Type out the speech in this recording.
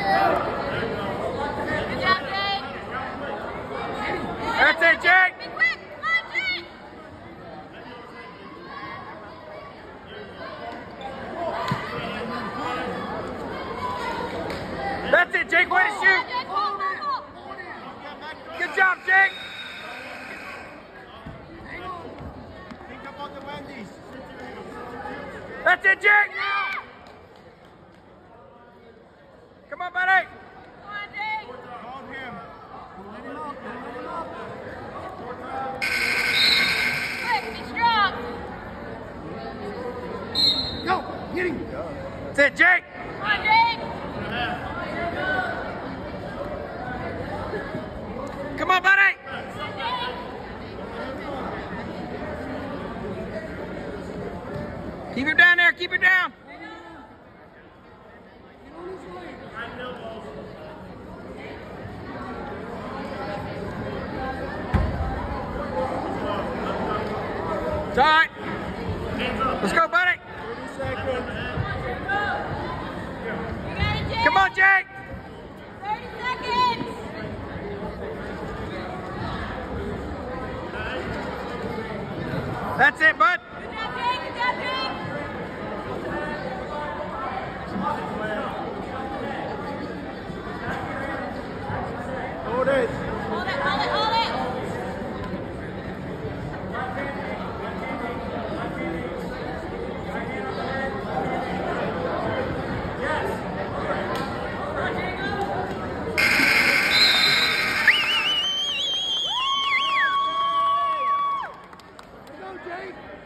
Good job, Jake. That's it, Jake. Be quick. Come on, Jake. That's it, Jake. Way to shoot. Jake, hold. Good job, Jake. Think about the Wendy's. That's it, Jake. Come on, buddy. Come on, Jake. Hold him. Let him up. Quick, be strong. Go. Get him. That's it, Jake. Come on, Jake. Come on, buddy. Keep it down there. Keep it down. It's all right. Let's go, buddy. 30 seconds. You got it, Jake. Come on, Jake. 30 seconds. That's it, bud. Good job, Jake. Good job, Jake. Hold it. Hold it, hold it, hold it. Go, Jake.